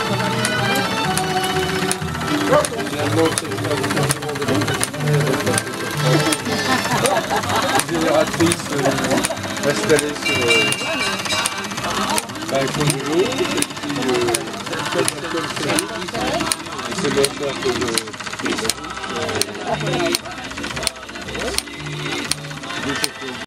Finalement, c'est le changement de génératrice installée sur un fond de l'eau, c'est le moteur que